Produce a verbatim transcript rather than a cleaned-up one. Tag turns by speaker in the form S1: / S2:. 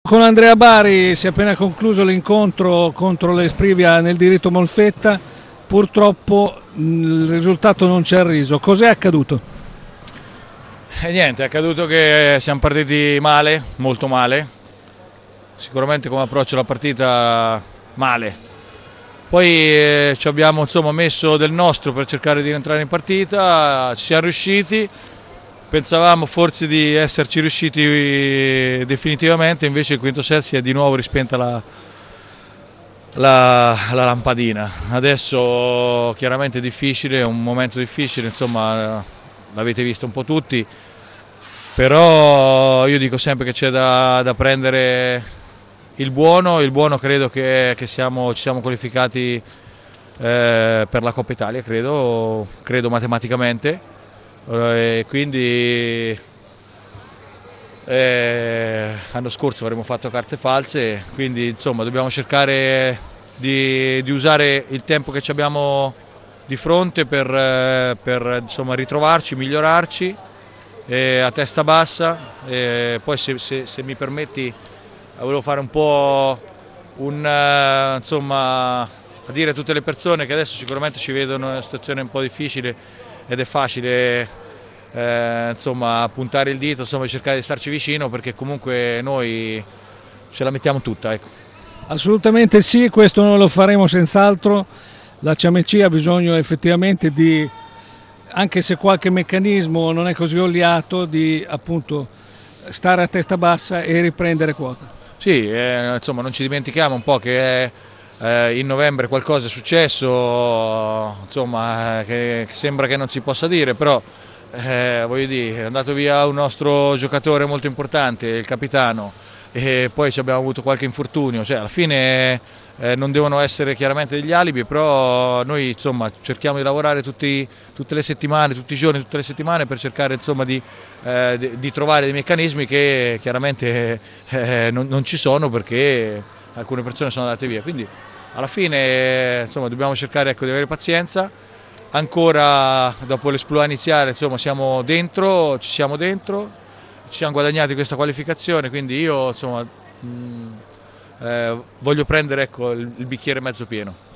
S1: Con Andrea Bari si è appena concluso l'incontro contro l'Esprivia nel diritto Molfetta, purtroppo il risultato non ci ha riso. Cos'è accaduto?
S2: E niente, è accaduto che siamo partiti male, molto male, sicuramente come approccio alla partita male. Poi eh, ci abbiamo insomma, messo del nostro per cercare di rientrare in partita, ci siamo riusciti. Pensavamo forse di esserci riusciti definitivamente, invece il quinto set si è di nuovo rispenta la, la, la lampadina. Adesso chiaramente è difficile, è un momento difficile, insomma l'avete visto un po' tutti, però io dico sempre che c'è da, da prendere il buono, il buono credo che, che siamo, ci siamo qualificati eh, per la Coppa Italia, credo, credo matematicamente. E quindi eh, l'anno scorso avremmo fatto carte false, quindi insomma dobbiamo cercare di, di usare il tempo che ci abbiamo di fronte per, per insomma, ritrovarci, migliorarci eh, a testa bassa. E poi se, se, se mi permetti volevo fare un po' un uh, insomma a dire a tutte le persone che adesso sicuramente ci vedono in una situazione un po' difficile ed è facile eh, insomma, puntare il dito, insomma, cercare di starci vicino, perché comunque noi ce la mettiamo tutta. Ecco.
S1: Assolutamente sì, questo noi lo faremo senz'altro. La C M C ha bisogno effettivamente di, anche se qualche meccanismo non è così oliato, di appunto stare a testa bassa e riprendere quota.
S2: Sì, eh, insomma non ci dimentichiamo un po' che eh, in novembre qualcosa è successo, insomma, che, che sembra che non si possa dire, però eh, voglio dire, è andato via un nostro giocatore molto importante, il capitano, e poi abbiamo avuto qualche infortunio, cioè alla fine eh, non devono essere chiaramente degli alibi, però noi insomma cerchiamo di lavorare tutti, tutte le settimane, tutti i giorni, tutte le settimane per cercare insomma di, eh, di, di trovare dei meccanismi che chiaramente eh, non, non ci sono perché alcune persone sono andate via, quindi alla fine insomma, dobbiamo cercare ecco, di avere pazienza. Ancora dopo l'esploit iniziale insomma, siamo dentro, ci siamo dentro, ci siamo guadagnati questa qualificazione, quindi io insomma, mh, eh, voglio prendere ecco, il, il bicchiere mezzo pieno.